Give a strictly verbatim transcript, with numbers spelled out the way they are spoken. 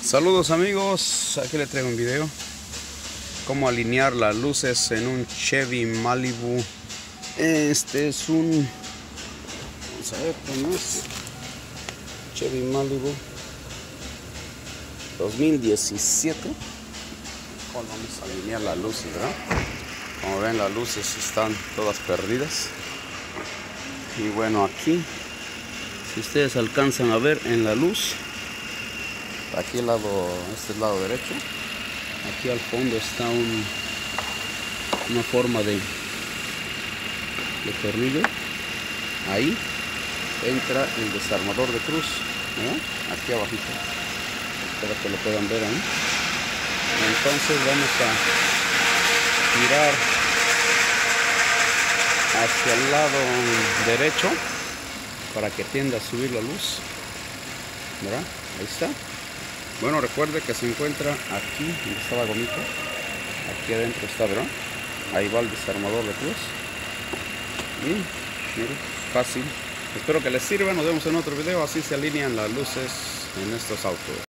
Saludos amigos, aquí les traigo un video cómo alinear las luces en un Chevy Malibu. Este es un, vamos a ver cómo es, Chevy Malibu dos mil diecisiete. Vamos a alinear las luces, ¿verdad? Como ven, las luces están todas perdidas. Y bueno, aquí, si ustedes alcanzan a ver en la luz, aquí el lado, este es el lado derecho, aquí al fondo está un, una forma de, de tornillo. Ahí entra el desarmador de cruz, ¿verdad? Aquí abajito, espero que lo puedan ver ahí. Entonces vamos a girar hacia el lado derecho para que tienda a subir la luz, ¿verdad? Ahí está. Bueno, recuerde que se encuentra aquí donde está la gomita, aquí adentro está, ¿verdad? Ahí va el desarmador de cruz. Y miren, fácil. Espero que les sirva. Nos vemos en otro video. Así se alinean las luces en estos autos.